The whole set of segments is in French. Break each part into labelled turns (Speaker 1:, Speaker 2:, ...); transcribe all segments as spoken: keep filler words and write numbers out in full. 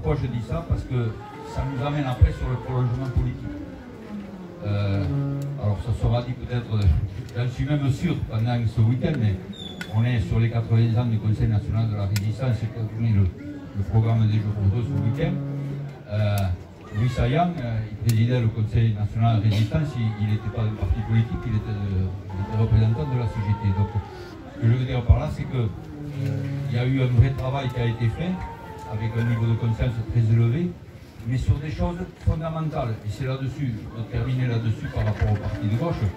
Speaker 1: Pourquoi je dis ça? Parce que ça nous amène après sur le prolongement politique. Euh, alors ça sera dit peut-être, j'en suis même sûr pendant ce week-end, mais on est sur les quatre-vingts ans du Conseil national de la résistance et qu'on connaît le, le programme des jours heureux ce week-end. Euh, Louis Saillant, euh, il présidait le Conseil national de la résistance, il n'était pas d'un parti politique, il était, de, il était représentant de la C G T. Donc ce que je veux dire par là, c'est que euh, il y a eu un vrai travail qui a été fait, avec un niveau de conscience très élevé, mais sur des choses fondamentales. Et c'est là-dessus, je peux terminer là-dessus par rapport au parti de gauche.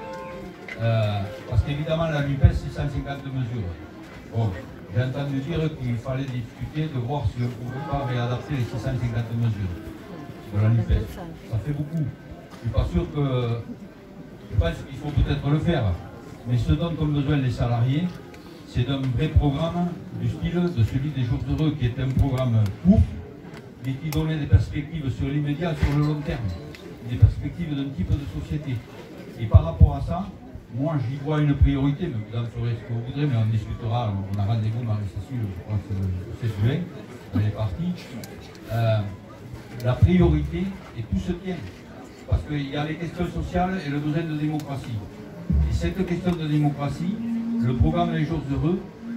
Speaker 1: Euh, parce qu'évidemment, la NUPES, c'est cent cinquante mesures. Bon, j'ai entendu dire qu'il fallait discuter de voir si on ne pouvait pas réadapter les six cent cinquante mesures de la NUPES. Ça fait beaucoup. Je ne suis pas sûr que... Je pense qu'il faut peut-être le faire. Mais ce dont ont besoin les salariés, c'est d'un vrai programme du style de celui des jours heureux, qui est un programme court, mais qui donnait des perspectives sur l'immédiat, sur le long terme, des perspectives d'un type de société. Et par rapport à ça, moi j'y vois une priorité, mais vous en ferez ce que vous voudrez, mais on discutera, on a rendez-vous Marie-Cécile, je crois que c'est le sept juin, elle est partie. Euh, la priorité, et tout se tient, parce qu'il y a les questions sociales et le besoin de démocratie. Et cette question de démocratie, le programme des jours heureux,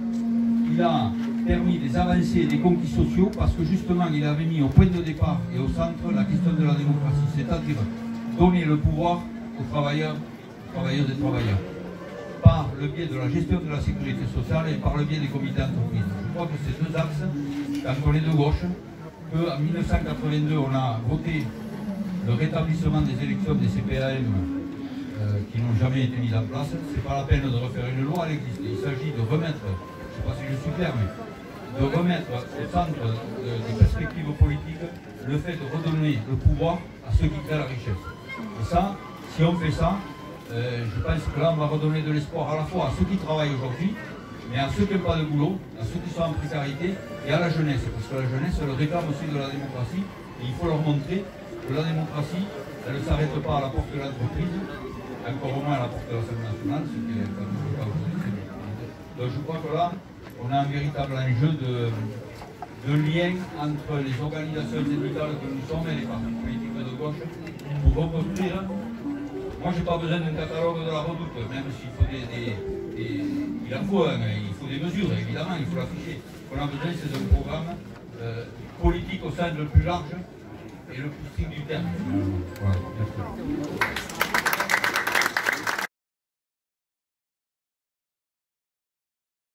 Speaker 1: il a permis des avancées et des conquis sociaux parce que justement il avait mis au point de départ et au centre la question de la démocratie, c'est-à-dire donner le pouvoir aux travailleurs, aux travailleuses et travailleurs, par le biais de la gestion de la sécurité sociale et par le biais des comités d'entreprise. Je crois que ces deux axes, quand on est de gauche, qu'en mille neuf cent quatre-vingt-deux on a voté le rétablissement des élections des C P A M euh, qui n'ont jamais été mises en place, c'est pas la peine de refaire une loi, elle existe. Il s'agit de remettre, je ne sais pas si je suis clair, mais de remettre au centre des perspectives politiques le fait de redonner le pouvoir à ceux qui créent la richesse. Et ça, si on fait ça, euh, je pense que là on va redonner de l'espoir à la fois à ceux qui travaillent aujourd'hui, mais à ceux qui n'ont pas de boulot, à ceux qui sont en précarité et à la jeunesse, parce que la jeunesse elle réclame aussi de la démocratie et il faut leur montrer que la démocratie, elle ne s'arrête pas à la porte de l'entreprise, encore moins à la porte de l'Assemblée nationale, ce qui est quand même le cas aujourd'hui. Donc je crois que là, on a un véritable enjeu de, de lien entre les organisations syndicales que nous sommes et les partis politiques de gauche pour reconstruire. Moi, je n'ai pas besoin d'un catalogue de la redoute, même s'il faut des, des, des, il en faut un, il faut des mesures, évidemment, il faut l'afficher. Ce qu'on a besoin, c'est d'un programme euh, politique au sein le plus large et le plus strict du terme. Voilà, merci.